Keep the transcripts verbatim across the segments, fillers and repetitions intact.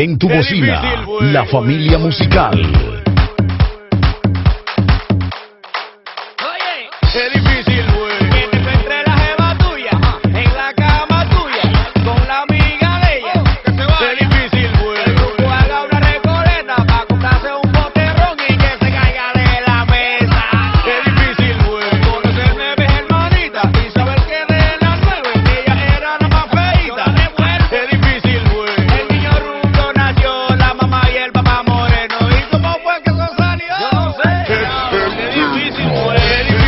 En tu bocina, la familia musical. Oye, qué difícil, güey. Que te encuentre la jeva tuya en la cama tuya con la amiga de ella. Qué difícil, güey. El grupo haga una recoleta para comprarse un boterrón y que se caiga de la mesa. Qué difícil, güey. Conocer nueve hermanitas y saber que de las nueve ella era la más feita. Qué difícil, güey. El niño rudo nació, la mamá y el papá moreno. ¿Y cómo fue que eso salió? Yo no sé. Qué difícil, güey.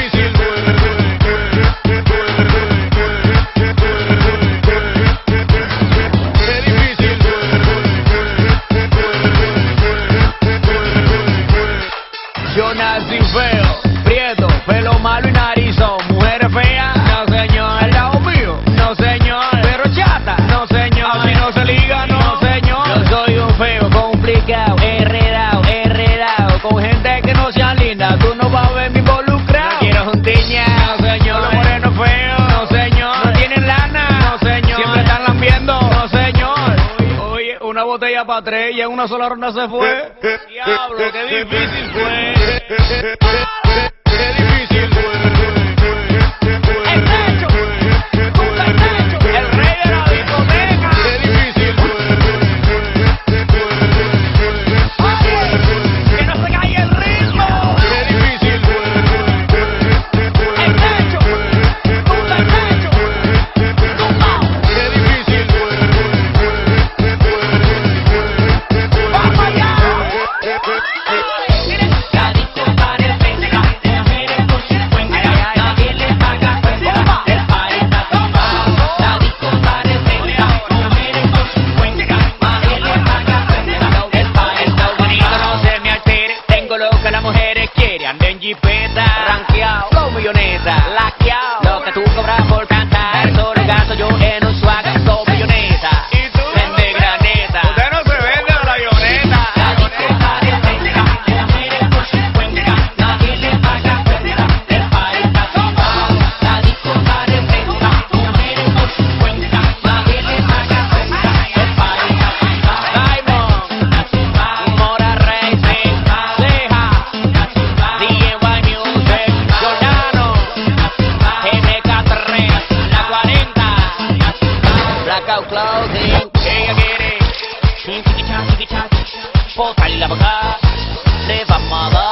Yo nací feo, prieto, pelo malo y narizón. Mujeres feas, no señor. Al lado mío, no señor. Pero chata, no señor. Así no se liga, no señor. Yo soy un feo, complicado, enredado, enredado. Con gente que no sea linda, tú no vas a verme involucrado. No quiero juntiña, no señor. Los morenos feos, no señor. No tienen lana, no señor. Siempre están lambiendo, no señor. Oye, una botella para tres y en una sola ronda se fue. Diablo, qué difícil fue. Qué difícil fue. El Nacho, Puta el Nacho, el rey de la discoteca. Qué difícil fue. Oye, que no se caiga el ritmo. Qué difícil fue. El Nacho, Puta el Nacho, tumbao. Qué difícil fue. Vamos allá. Anden jipeta, ranqueado, flow milloneta, laqueado, lo que tú cobras por cantar, sobre gasto yo en un swag, so milloneta, y tú vende graneta, usted no se vende a la avioneta, la discoteca de América, de América por cincuenta, nadie le paga cuenta, el país está tumbado, la discoteca de América, de América por cincuenta, nadie le paga cuenta, el país está tumbado, Diamond, está tumbado, Mora Racing, Ceja, D N Y Music, Jordano, M K tres, la cuarenta, Blackout Clothing, ella quiere, chiqui chiqui chiqui chiqui, botarla para acá, le vamos a dar.